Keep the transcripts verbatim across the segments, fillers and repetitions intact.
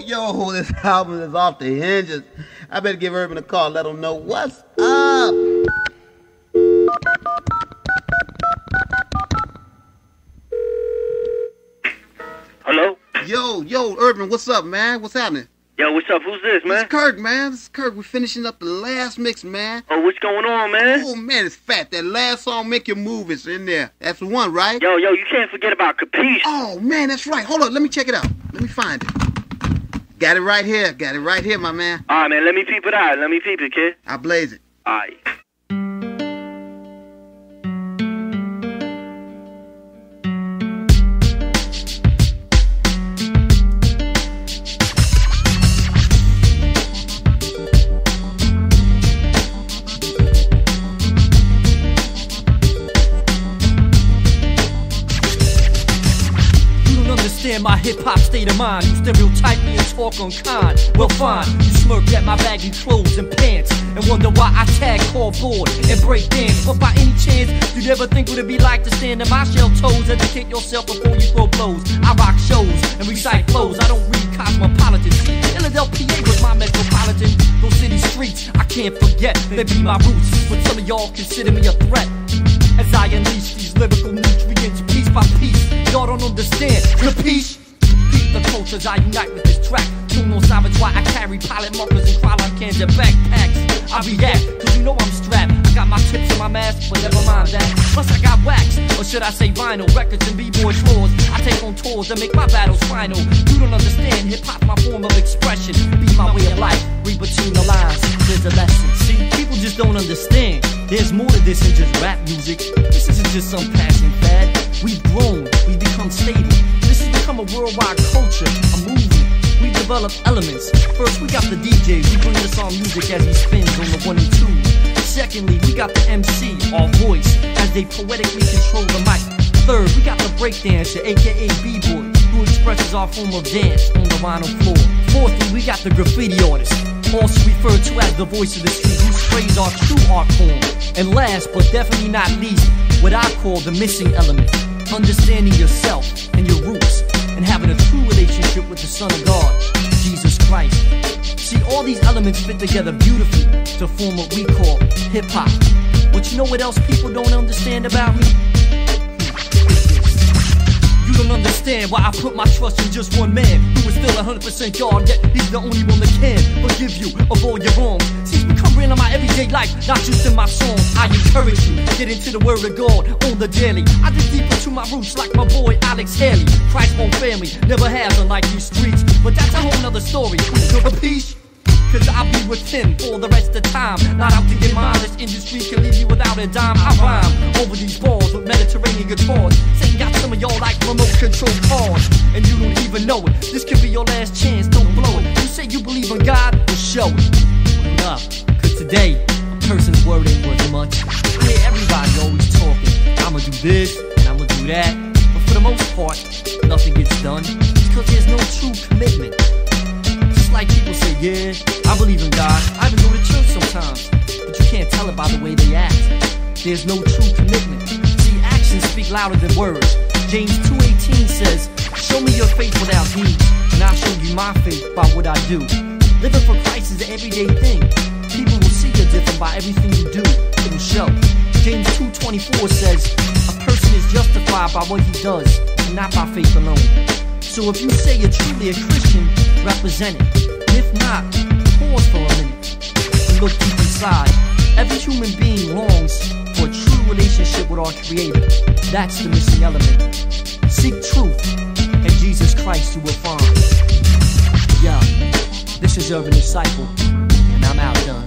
yo, this album is off the hinges. I better give Urban a call, let him know what's up. Hello? Yo, yo, Urban, what's up, man? What's happening? Yo, what's up? Who's this, man? It's Kirk, man. This is Kirk. We're finishing up the last mix, man. Oh, what's going on, man? Oh, man, it's fat. That last song, Make Your Move, is in there. That's the one, right? Yo, yo, you can't forget about Capiche. Oh, man, that's right. Hold on. Let me check it out. Let me find it. Got it right here. Got it right here, my man. All right, man. Let me peep it out. Let me peep it, kid. I blaze it. All right. My hip-hop state of mind. You stereotype me and talk unkind. Well fine, you smirk at my baggy clothes and pants and wonder why I tag, call board and break dance. But by any chance, you'd ever think what it'd be like to stand on my shell toes? Educate yourself before you throw blows. I rock shows and recite flows. I don't read cosmopolitan. Philadelphia was my metropolitan. Those city streets, I can't forget. They be my roots, but some of y'all consider me a threat. As I unleash these lyrical nutrients piece by piece, y'all don't understand. Capiche? Beat the cultures, I unite with this track. Tune on savage why I carry pilot markers and Krylon cans and backpacks. I react, cause you know I'm strapped. I got my tips in my mask, but never mind that. Plus I got wax, or should I say vinyl, records and b-boy floors. I take on tours and make my battles final. You don't understand, hip-hop's my form of expression. Be my way of life, read between the lines, there's a lesson. See, people just don't understand. There's more to this than just rap music. This isn't just some passing fad. We've grown, we've become stable. This has become a worldwide culture, a movement. We develop elements. First, we got the D J, we bring the song music as he spins on the one and two. Secondly, we got the M C, our voice, as they poetically control the mic. Third, we got the breakdancer, aka B-boy, who expresses our form of dance on the vinyl floor. Fourthly, we got the graffiti artist, also referred to as the voice of the street, who sprays our true art form. And last, but definitely not least, what I call the missing element, understanding yourself and your roots, and having a true relationship with the Son of God, Jesus Christ. See, all these elements fit together beautifully to form what we call hip-hop. But you know what else people don't understand about me? You don't understand why I put my trust in just one man, who is still one hundred percent God, yet he's the only one that can forgive you of all your wrongs. See, it's become real in my everyday life, not just in my songs. I encourage you, get into the word of God on the daily. I dig deep into my roots like my boy Alex Haley. Christ-born family, never has unlike these streets, but that's a whole nother story. So the peace, cause I'll be with him for the rest of the time. Not out to get mine, this industry can leave you without a dime. I rhyme over these balls with Mediterranean guitars. Saying got some of y'all like remote control cars, and you don't even know it. This could be your last chance, don't blow it. You say you believe in God, well show it. Word up, cause today, a person's word ain't worth much. I hear everybody always talking, I'ma do this, and I'ma do that. But for the most part, nothing gets done. It's cause there's no true commitment. Like people say, yeah, I believe in God, I even go to church sometimes, but you can't tell it by the way they act. There's no true commitment. See, actions speak louder than words. James two eighteen says, show me your faith without deeds, and I'll show you my faith by what I do. Living for Christ is an everyday thing. People will see you're different by everything you do. It will show. James two twenty-four says, a person is justified by what he does, and not by faith alone. So if you say you're truly a Christian, represent it. If not, pause for a minute and look deep inside. Every human being longs for a true relationship with our Creator. That's the missing element. Seek truth, and Jesus Christ you will find. Yeah, this is Urban Disciple, and I'm out done.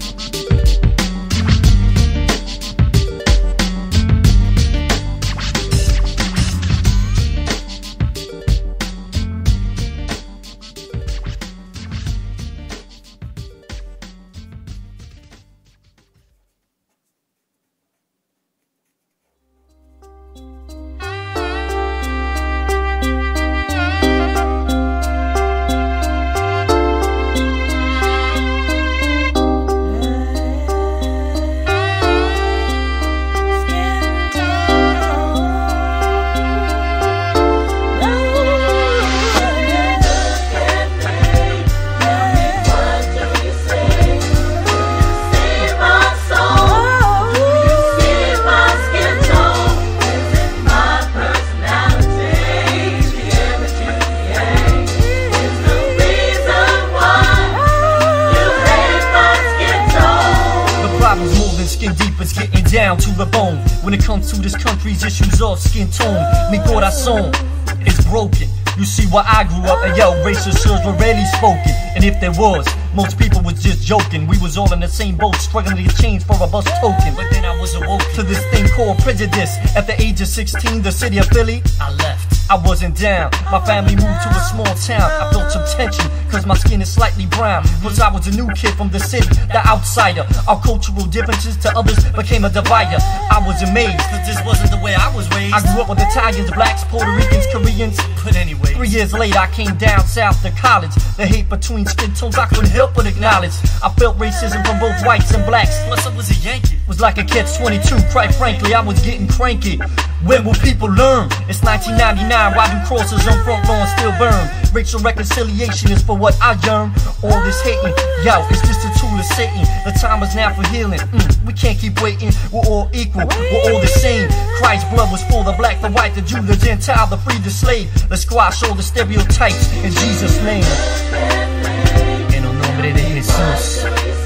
down to the bone. When it comes to this country's issues of skin tone, mi corazón is broken. You see where I grew up, and yo, racist slurs were rarely spoken. And if there was, most people was just joking. We was all in the same boat, struggling to get change for a bus token. But then I was awoke to this thing called prejudice. At the age of sixteen, the city of Philly, I left. I wasn't down. My family moved to a small town. I felt some tension, cause my skin is slightly brown. Plus I was a new kid from the city, the outsider. Our cultural differences to others became a divider. I was amazed, cause this wasn't the way I was raised. I grew up with Italians, blacks, Puerto Ricans, Koreans. But anyway, three years later I came down south to college. The hate between skin tones I couldn't help but acknowledge. I felt racism from both whites and blacks. Plus I was a Yankee. Was like a catch twenty-two, quite frankly I was getting cranky. When will people learn? It's nineteen ninety-nine, why do crosses on front lawn still burn? Racial reconciliation is for what I yearn. All this hating, yo, it's just a tool of Satan. The time is now for healing. mm, We can't keep waiting, we're all equal, we're all the same. Christ's blood was for the black, the white, the Jew, the Gentile, the free, the slave. Let's squash all the stereotypes in Jesus' name. En el nombre de Jesús.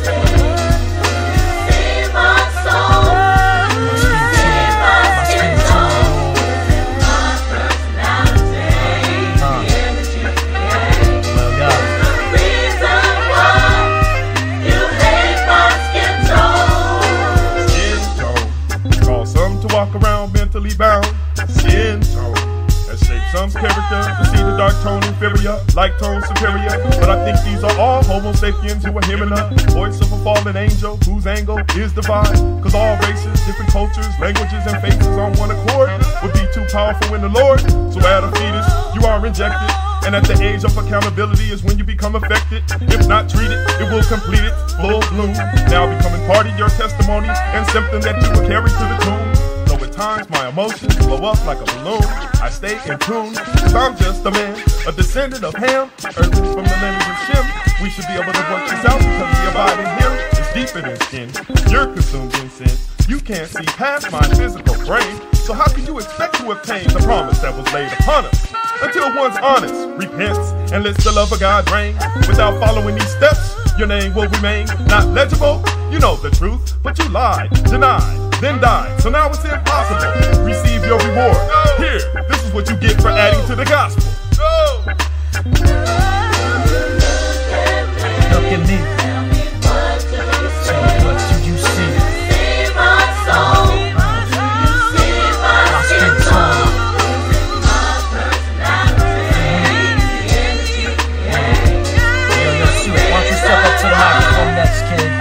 Walk around mentally bound, skin tone that shapes some character. To see the dark tone inferior, light tone superior. But I think these are all homo sapiens who are hearing the voice of a fallen angel whose angle is divine. Cause all races, different cultures, languages, and faces on one accord would be too powerful in the Lord. So at a fetus, you are injected. And at the age of accountability is when you become affected. If not treated, it will complete it full bloom. Now becoming part of your testimony and symptom that you will carry to the tomb. At times my emotions blow up like a balloon. I stay in tune, cause I'm just a man, a descendant of Ham, earthly from the lineage of Shem. We should be able to work this out because we abide in Him. It's deeper than skin, you're consumed in sin. You can't see past my physical frame, so how can you expect to obtain the promise that was laid upon us? Until one's honest, repents, and lets the love of God reign. Without following these steps, your name will remain not legible. You know the truth, but you lied, denied, then died. So now it's impossible. Receive your reward. Here, this is what you get for adding to the gospel. Look at me. So what do you see? See my soul. My skin tone. Yo, yo, Sue, why don't you step up to the microphone next, kid?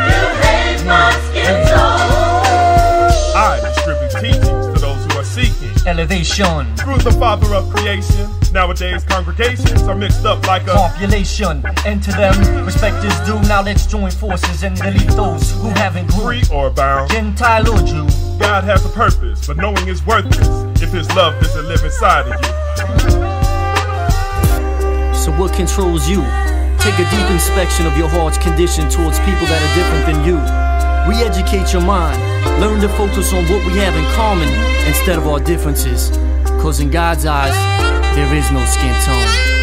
I distribute teachings to those who are seeking elevation through the Father of creation. Nowadays congregations are mixed up like a population, and to them respect is due. Now let's join forces and delete those who haven't grew. free or bound. Gentile or Jew, God has a purpose, but knowing is worthless if His love doesn't live inside of you. So what controls you? Take a deep inspection of your heart's condition towards people that are different than you. Re-educate your mind. Learn to focus on what we have in common instead of our differences. Cause in God's eyes, there is no skin tone.